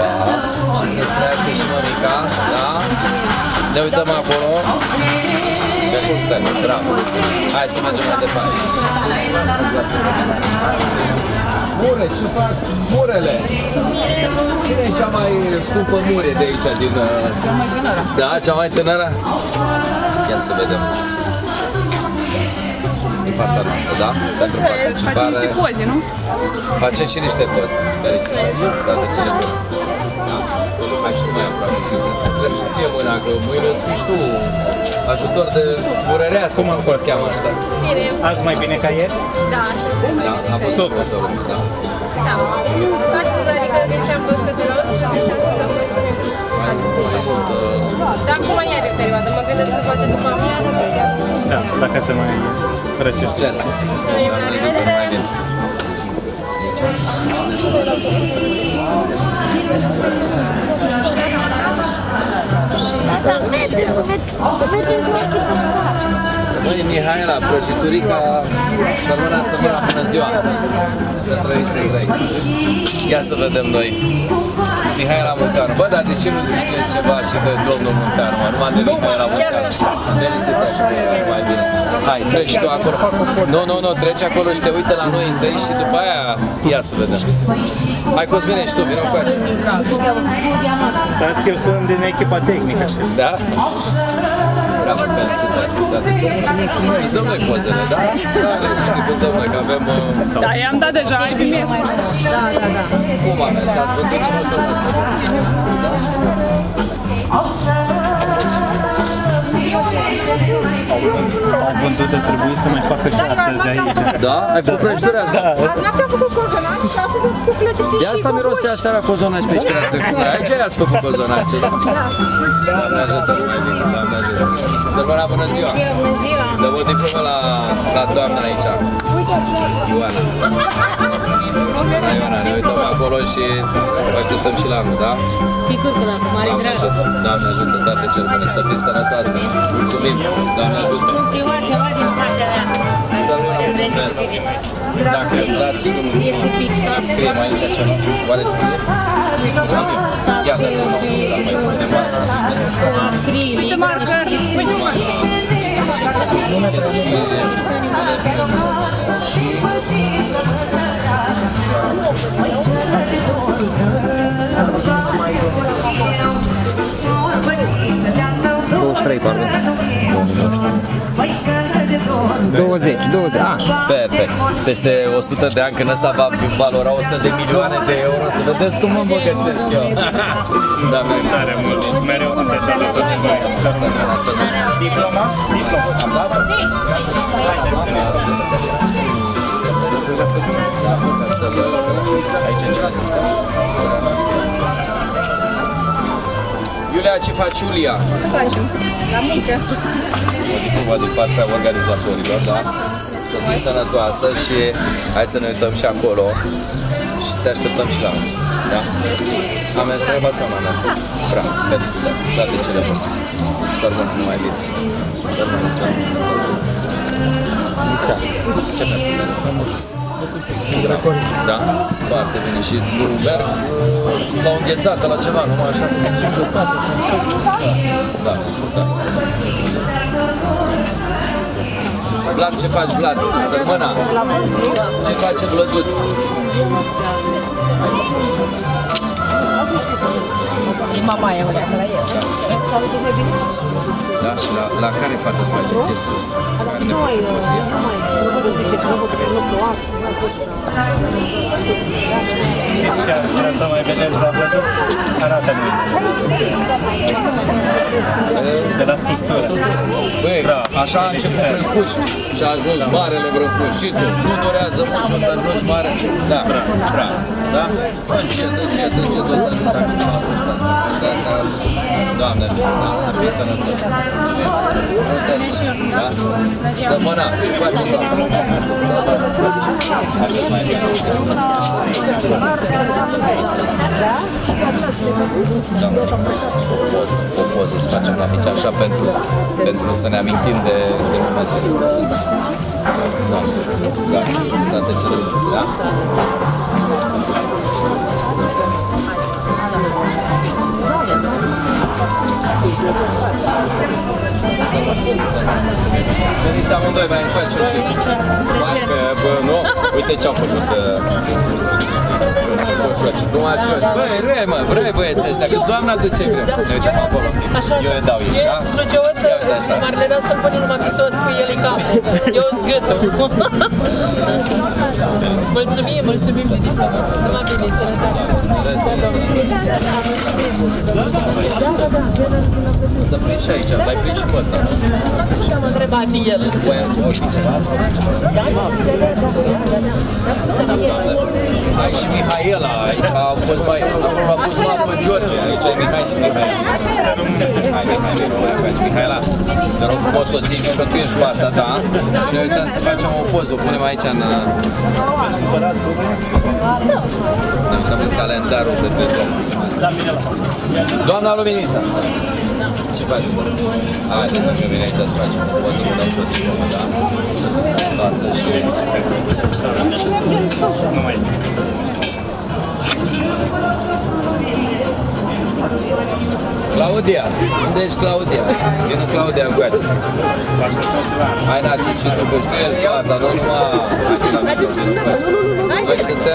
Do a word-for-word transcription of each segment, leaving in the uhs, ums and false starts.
Pa! Și să străiască și mămica, da? Ne uităm acolo. Felicitări, bravo! Hai să mergem mai departe. Mure, ce fac? Murele! Cine e cea mai scumpă mure de aici, din... Cea mai tânără. Da, cea mai tânără? Ia să vedem. Din partea noastră, da? Pentru participare. Facem niște poze, nu? Facem și niște poze. Felicitări. Toate cele bune. Hai și tu mai aproape. Strâng și ție mâna, că mâine o să fii și tu ajutor de murăreasă, cum se cheamă asta. Bine. Azi mai bine ca ieri? Da, astăzi mai bine. A fost următorul, da. Da. Astăzi, adică de ce am văzut de la unsprezece astăzi am fost cele Dar acum iar e perioadă, mă gândesc că poate după amiază. Da, dacă se mai răcește. Succes! Să vedem, la revedere! Băi, Mihaela, prăjiturica, sărbăna, sărbăna, bună ziua! Să trăiți, să trăiți! Ia să vedem noi! Mihaela Muntanu. Bă, dar de ce nu ziceți ceva și de domnul Muntanu? Numai de Mihaela Muntanu. Felicitări, mai bine. Hai, treci tu acolo. Nu, nu, nu, treci acolo și te uite la noi întâi și după aia ia să vedem. Hai, Cosmine, și tu, vină cu aici. Dați că eu sunt din echipa tehnică. Da? Bravo, felicitări. Îți dăm noi pozele, da? Da, știi că îți dăm noi, că avem... Da, i-am dat deja, ai primit. Da, da, da. Cum am mers? Ați văzut ce mă să vă spun? Au vândut de trebuie să mai facă și astăzi aici. Da? Ai făcut prăjitura asta? Da. Azi noaptea am făcut cozonaci și astăzi am făcut clătite și De asta mirosea seara cozonaci pe aici când ați trecut. Aici ați făcut cozonaci, da? Doamne ajută, mai bine, Doamne ajută. Sărbăna, bună ziua! Bună ziua! Dăm o diplomă la, la doamna aici. Ioana. Ioana, ne uităm acolo și vă așteptăm și la anul, da? Sigur că la mare Doamne drag. ajută, Doamne ajută, toate cel bune, să fiți sănătoase. Mulțumim, Doamne ajută. Îmi prima ceva din partea aia. Sărbăna, mulțumesc. Dacă dați să scriem aici ceva, oare scrie? Ia dați-mi un scurt, dar mai sunt de mari să scrie. Uite, marcări. Uite, douăzeci și trei, pardon. douăzeci, douăzeci, așa. Perfect. Peste o sută de ani, când ăsta va valora o sută de milioane de euro, să vedeți cum mă îmbogățesc eu. Da, Tare mult. Mereu sunteți alături de noi. Diploma? Diploma. Am dat-o? Iulia, ce faci, Iulia? Ce facem? La muncă. O diplomă din partea organizatorilor, da? Să fii sănătoasă și hai să ne uităm și acolo și te așteptăm și la noi, da? Am mers treaba sau nu am mers? Bravo, felicitări, toate cele bune. Sărbănă, numai bine. Sărbănă, sărbănă, sărbănă. Ce faci tu? Da? Foarte bine. Și merg la o înghețată, la ceva, numai așa? Da, da. Vlad, ce faci, Vlad? Sărbăna? Ce face Vlăduț? mama e o la el. Da, și la, la care fată îți place ție să... Care ne face pozie? Știți și asta mai vedeți la Vlăduț? Arată mâine. De la sculptură. Băi, așa a început Brâncuș și a ajuns marele Brâncuș. Și tu, nu durează mult și o să ajungi mare. Da, bravo, da? Încet, încet, încet o să ajungi acum la vârsta asta. De asta, Doamne ajută, da, să fii sănătos. Mulțumim. Uite sus, da? Să mâna, ce faci, Doamne? Așa mai bine. O poză să facem la mici, așa, pentru, pentru să ne amintim de, de momentele astea. Da, mulțumesc. Da, toate cele bune, da? Veniți amândoi mai încoace. Că, bă, nu? Uite ce-am făcut. Nu mai joci. Băi, vrei, mă, vrei băieți ăștia, că doamna duce greu. Ne uităm acolo. Eu îi dau ei, da? E strugioasă, Marlena să-l pune numai pe soț, că el e capul. Eu zgâtul. Mulțumim, mulțumim, Denisa. Numai bine, sănătate. Să prinzi și aici, l-ai prins și pe ăsta. Și-am întrebat el. Voia să vorbi ceva? Ai și Mihaela, aici a fost mai... A pus numai pe George, aici e Mihai și Mihai. Hai, Mihai, Mihai, Mihaela, te rog frumos să o ții, că tu ești masa ta. Și ne uităm să facem o poză, o punem aici în... Ne uităm în calendarul să trecem. Doamna Luminița! Ce faci? Haideți să vine aici să facem o poză, nu dăm și o diplomă, da? Să se lasă și... Nu mai Claudia! Unde ești Claudia? Vină Claudia încoace. Hai, Naci, și tu, că știu el fața, nu numai... Noi suntem...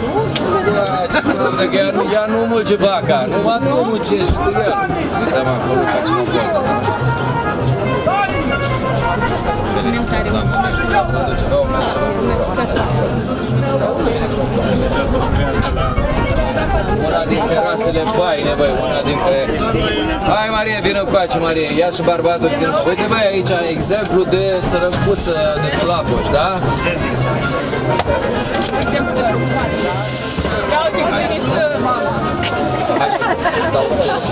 Că ea nu, ea nu mulge vaca, numai nu mulge și cu el. Vedem acolo, facem o poză. Una dintre rasele faine, băi, una dintre... Hai, Marie, vină încoace, Marie, ia și bărbatul și vină. Uite, băi, aici exemplu de țărăcuță de clapoș, da? Sau...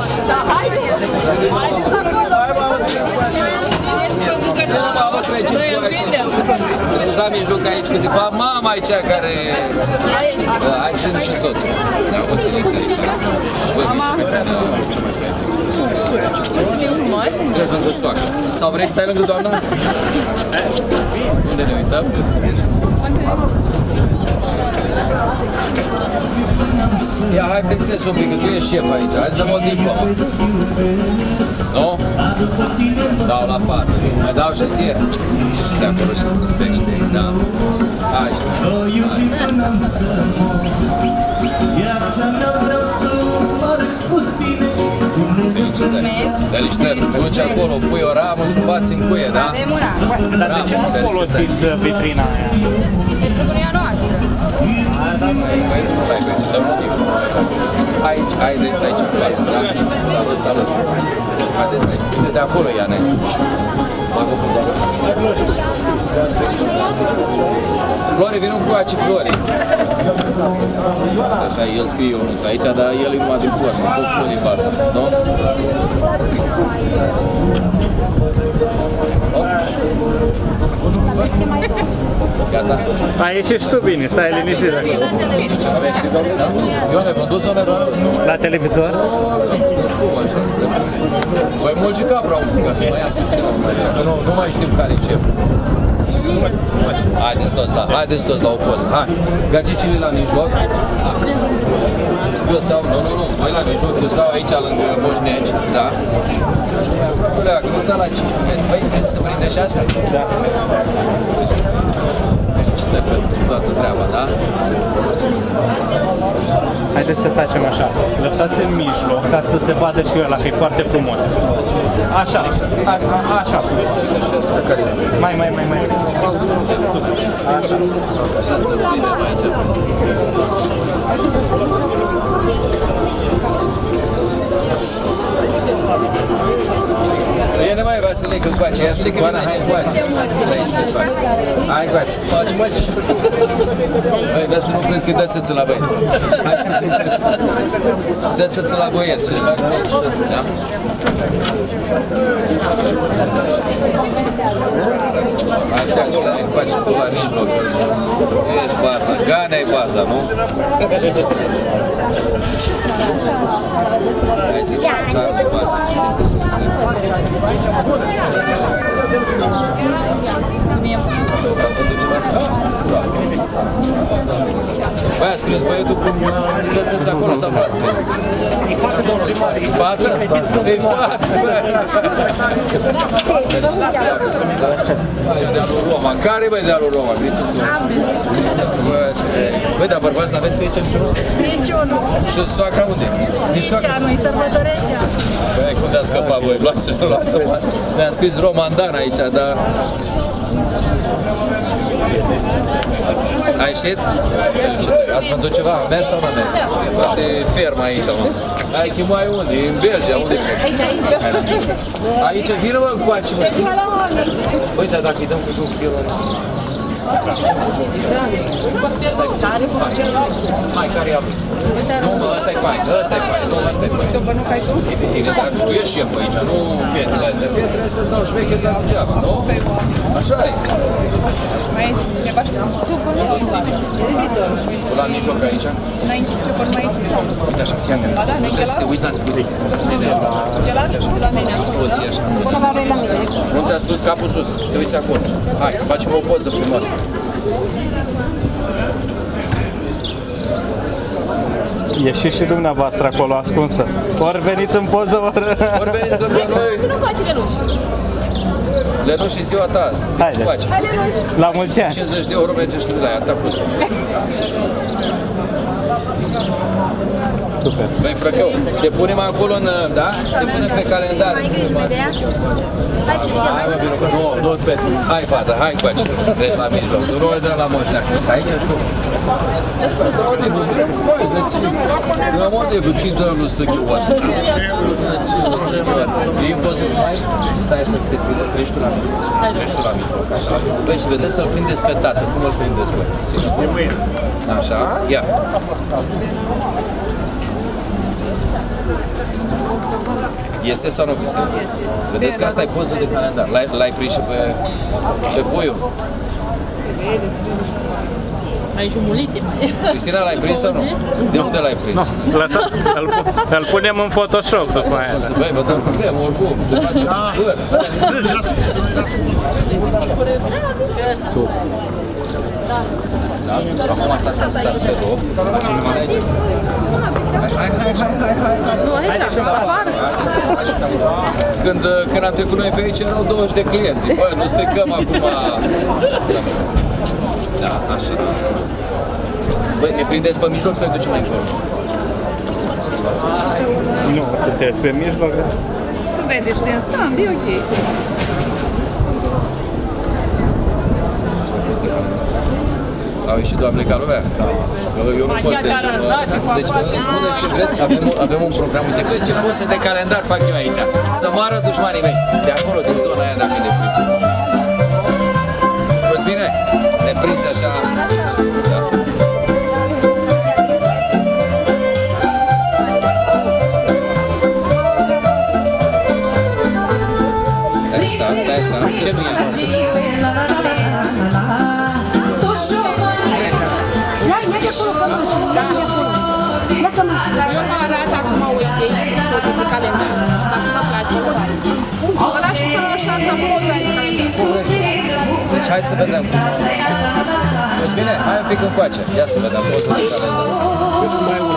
Noi împingem. Deci la mijloc aici, că de fapt mama e cea care... Hai să vină și soțul. Da, o țineți aici. Mama? Treci lângă soacră. Sau vrei să stai lângă doamna? Unde ne uităm? Ia, hai, prințesă, un pic, că tu ești șef aici. Hai să mă diplomă. Nu? Dau la fată. Mai dau și ție. Și de acolo și sunt pește, da? Hai, și hai. Delișter, duci acolo, pui o ramă și o bați în cuie, da? Dar de ce nu folosiți vitrina aia? Pentru că nu e a noastră. Păi tu nu l-ai pe dăm motiv. Aici, haideți aici în față, da? Salut, salut. Haideți aici. Uite de acolo, Iane. Bagă pe doamna. Flori, vin cu aci, Flori. Așa, el scrie Ionuț aici, dar el e numai de formă, tot Flori în baza, nu? Gata. Ai ieșit și tu bine, stai liniștit acolo. Ione, v-am dus-o ne La televizor? Voi mulgi capra un pic, ca să mai iasă ceva. Că nu, nu mai știm care e șef. Haideți toți la, haideți toți la o poză. Hai, gagicile la mijloc. Eu stau, nu, nu, nu, voi la mijloc, eu stau aici lângă moșneci, da? Colega, că nu stă la cinci metri. Băi, trebuie să prinde și asta? Da. Felicitări pentru toată treaba, da? Haideți să facem așa. Lăsați în mijloc ca să se vadă și ăla, că e foarte frumos. Așa, așa. A, a, așa. Mai, mai, mai, mai. Așa. Așa să prindem aici. Viene mai Vasilic încoace, ia Vasilic, Ioana, hai încoace. Hai încoace. Faci mă și... Băi, vezi să nu crezi că dă țâță la băieți. Hai să crezi. Dă țâță la băieți. Da? Hai, încoace, hai încoace tu la mijloc. Ești baza, Gana-i baza, nu? Hai să ziceam, dar baza, Mulțumim! Să vă ducem așa? Da. Băi, ați prins băietul cum dățăți acolo sau nu ați prins? Fată? E fată! Acesta de alul Roman. Care băi de alul Roman? Băi, dar bărbați n-aveți pe aici niciunul? Niciunul. Și soacra unde? Nici soacra? Nici anul-i sărbătorește. Băi, cum de-a scăpat voi? Luați-o, luați-o asta. Mi-am scris Romandan aici, dar... Ai ieșit? Ați vândut ceva? A mers sau nu a mers? E foarte ferm aici, mă. Ai chimai unde? E în Belgia, unde? Aici, aici. Aici, vină mă încoace, mă. Băi, dar dacă îi dăm cu jocul el ăla... Hai, care i-a avut? Nu, mă, ăsta-i fain, ăsta-i fain, nu, ăsta-i fain. E bine, dar tu ești șef aici, nu fetele astea. Fetele astea îți dau șmecheri de degeaba, nu? Așa e. Mai este cineva și Tu la mijloc aici? înainte cu ce formă aici. Uite așa, chiar ne trebuie să te uiți la uite, Celălalt și la nenea. să o ții așa. Fruntea sus, capul sus și te uiți acolo. Hai, facem o poză frumoasă. Ieșiți și dumneavoastră acolo ascunsă. Ori veniți în poză, ori... Ori veniți lângă noi. Nu face Lenuș. Lenuș și ziua ta azi. Haide. La mulți ani. cincizeci de euro merge și de la ea, ta costă. Super. Băi, frăcău, te punem acolo în, da? Te punem pe calendar. Mai grijă de ea? Hai să vedem. Hai, mă, vino, că nu, nu, pe... Hai, fata, hai cu aici. Treci la mijloc. Tu nu o dă la moștea. Aici și tu. La modul, ce doamnul să ghiuă? E poză cu mai? Stai așa să te prinde. Treci tu la mijloc. Treci tu la mijloc. Așa. Băi, și vedeți să-l prindeți pe tată. Cum îl prindeți, băi? De mâine. Așa. Ia. Este sau nu, Cristina? Vedeți că asta e poză de calendar. L-ai prins și pe, pe puiul. Aici un mulite. Cristina, l-ai prins sau nu? De unde l-ai prins? No, lăsa, îl, îl punem în Photoshop după aia. Să băi, vă dăm cu cremă, oricum. Te face păr. Da? Acum stați, stați pe loc. Facem numai aici. Hai, hai, hai, hai, hai, hai. Nu, aici, afară. Haideți acolo. Când, când am trecut noi pe aici, erau douăzeci de clienți. Bă, nu stricăm acum... Da, așa. Băi, ne prindeți pe mijloc sau ne ducem mai încolo? Nu, sunteți pe mijloc. Să vedeți din stand, e ok. Au ieșit doamne ca lumea? Eu nu pot. Deci, îmi spuneți ce vreți, avem, avem un program. Uite, că ce poze de calendar fac eu aici. Să moară dușmanii mei. De acolo, din zona aia, dacă ne prind. Fost bine? Ne prinzi așa. Da. Stai așa, stai așa. Ce nu e asta? Eu mă arăt acum, uite, foto de calendar. Dacă mă place, ăla și stau așa, ca poza de calendar. Deci hai să vedem. Fost bine? Hai un pic încoace. Ia să vedem poza de calendar. Mai una.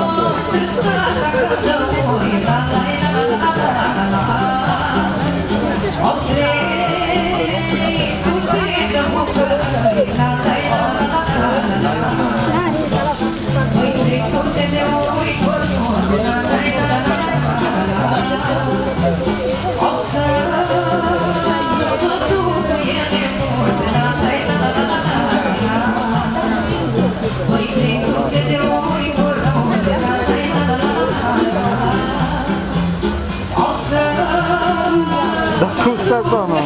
Dar cum stai, doamna?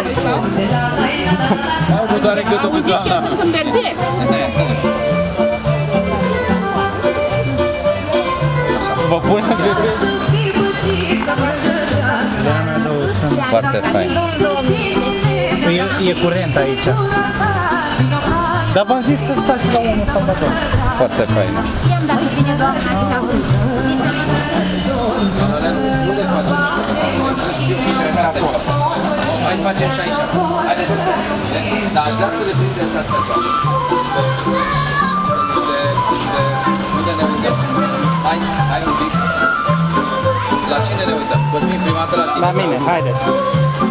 Nu doare gâtul cu Auzi, ce sunt în berbec? Vă pune bebe? Foarte fain. E, e curent aici. Dar v-am zis să stați la unul sau la două. Foarte fain. Știam dacă vine doamna și atunci. Hai să facem și aici. Haideți. Dar aș vrea să le prindeți astea toate. Sunt niște, niște cine ne uităm? Cosmin, prima dată la tine. La mine, haideți.